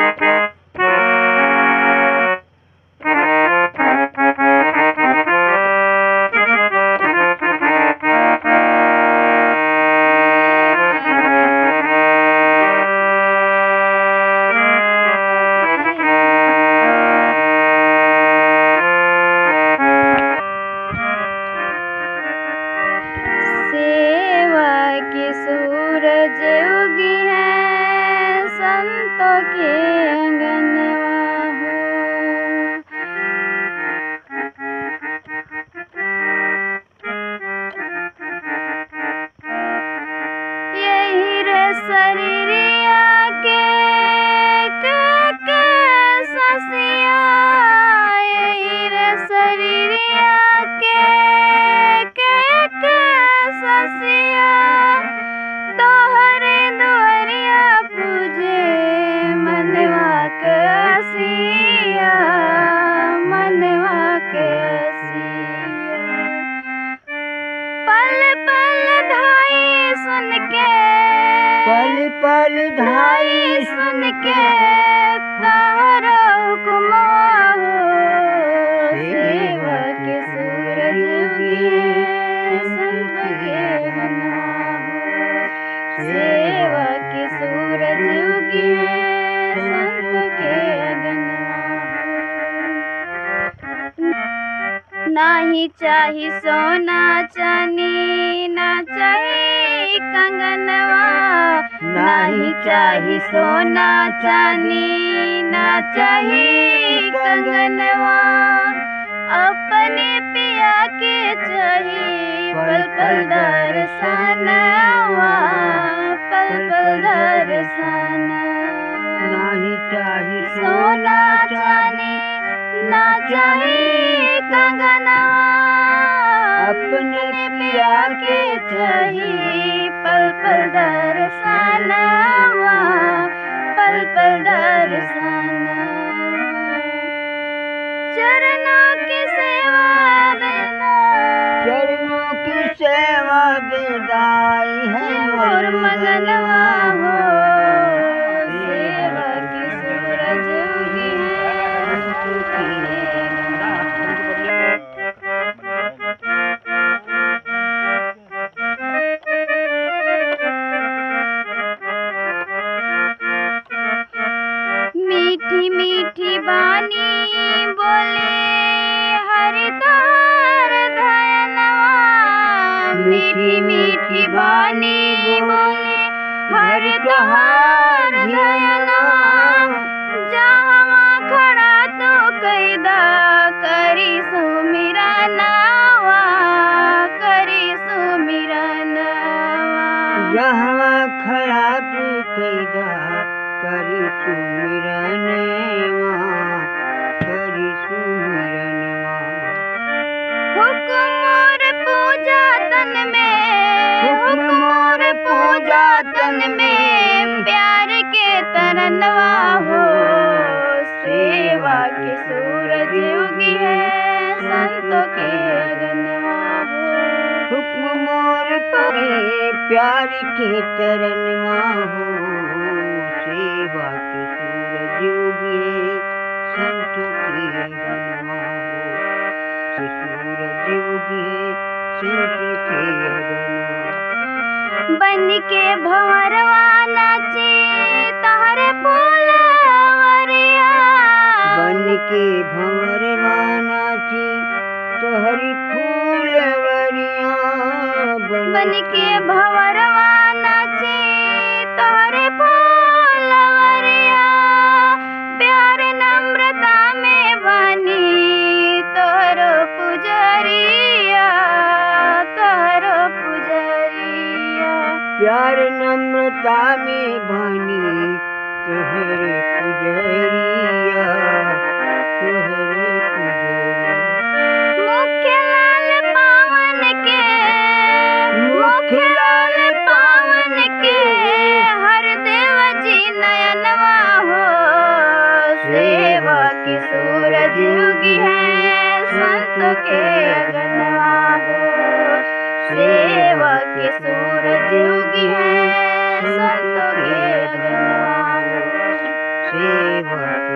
सूरज उगी है संतों के अंगनवा हो। यही रे शरीरिया के ससिया, यही रे शरीरिया के ससिया, तोहरे दुआरिया पूजे मनवा के असिया, मनवा के असिया। पल पल धाई सुन के, पल पल धाई सुन के तारा हुक्मा हो। सेवा के सूरज उगे संत के गनवा हो। सेवा के सूरज उगे संत के गनवा हो। नाही चाही सोना चानी, ना चाही कंगनवा, नाही चाही सोना चानी, ना चाही कंगनवा। अपने पिया के चाही पल पल दर्शनवा, पल पल दर्शनवा। नाही चाही सोना चानी, ना चाही कंगनवा। अपने पिया के चाही पल पल दर्शनवा, पल पल दर्शनवा। चरणों की सेवा देना, चरणों की सेवा विदाई है मोर मगनवा हो। सेवा की सूरज उगी है संत के मीठी मीठी बानी बोले हरिद्वार धनवा। मीठी मीठी बानी बोले हरिद्वार धनवा। जहाँ खड़ा तो कैदा करी सुमिरनवा, करी सुमिरनवा। जहाँ खड़ा तू कैदा करी सुमिरनवा, करी सुमिरनवा। हुक्म मोर पूजा तन में, हुक्म मोर पूजा तन में, प्यार के तरनवा हो। सेवा के सूरज उगी है संतों के गनवा हो। हुक्म मोर परे प्यार के तरनवा हो। सेवा के सूरज उगे संतों के गनवा हो। सूरज उगे संतों के गनवा। बन के भंवरवा नाचे तारे फूलवरिया। बन के भंवरवा नाचे तोहरी फूलवरिया। बन के भंवरवा नाचे तारे फूलवरिया। प्यार नम्रता में बनी तोहरो पुजरिया, तोहरो पुजरिया। प्यार नम्रता में बनी तोहरे पुजरिया, तोहरे पुजरिया। मुख्य लाल पावन के, मुख्य लाल पावन के, हर देव जी नयनवा हो। सेवा की सूरज उगी है संतों के गनवा हो। सेवा की सूरज उगी है संतों के गनवा हो। सेवक